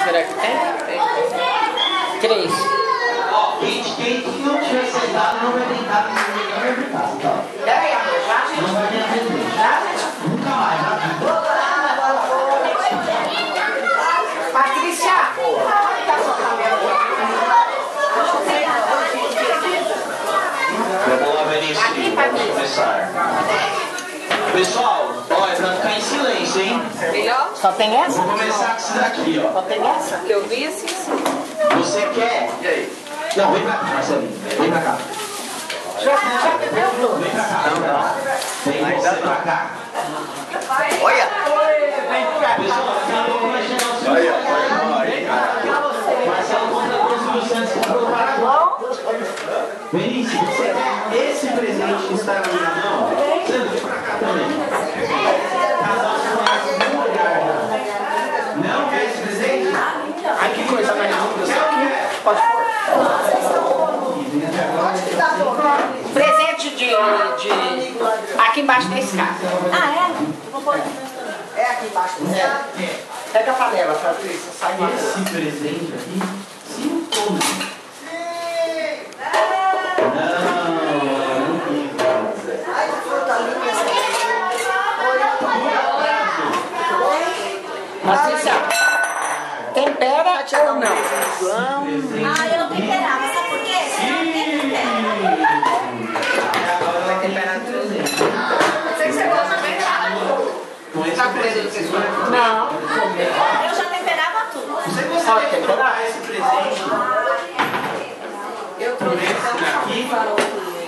Será que tem? Tem. 3. Ó, quem não tiver sentado não vai deitar, não vai deitar, tá? Peraí, amor, já, gente. Não vai ter presente. Nunca mais, já. Patrícia! Vamos lá, Benício. Vamos começar. Pessoal, olha, pra ficar em silêncio, hein? Só tem essa? Vou começar com isso daqui, ó. Só tem essa? Que eu vi assim, sim. Você quer? E aí? Não, vem pra cá, Marcelinho. Vem pra cá. Já bebeu, Bruno? Vem pra cá, vem pra cá. Vem você pra cá. Olha! Pessoal, daqui a pouco vai chegar o seu. Olha, Marcelo contra todos os Santos comprou para agora. Benício, você quer esse presente que está na minha mão? Sandro, vem pra cá também. Não quer esse presente? Ai, que coisa mais linda. Pode pôr. Presente de... Aqui embaixo da escada. Ah, é? Eu vou pôr. É aqui embaixo da escada. Pega a panela, Patrícia. Sai mais. Esse presente aqui, sim ou não? Patrícia, tempera ou não? Ah, eu não temperava, sabe por quê? Você não tem tempero. Agora vai temperar tudo. Você gosta bem Com esse presente. Não. Eu já temperava tudo. Você gostaria de trocar esse presente Eu por esse daqui?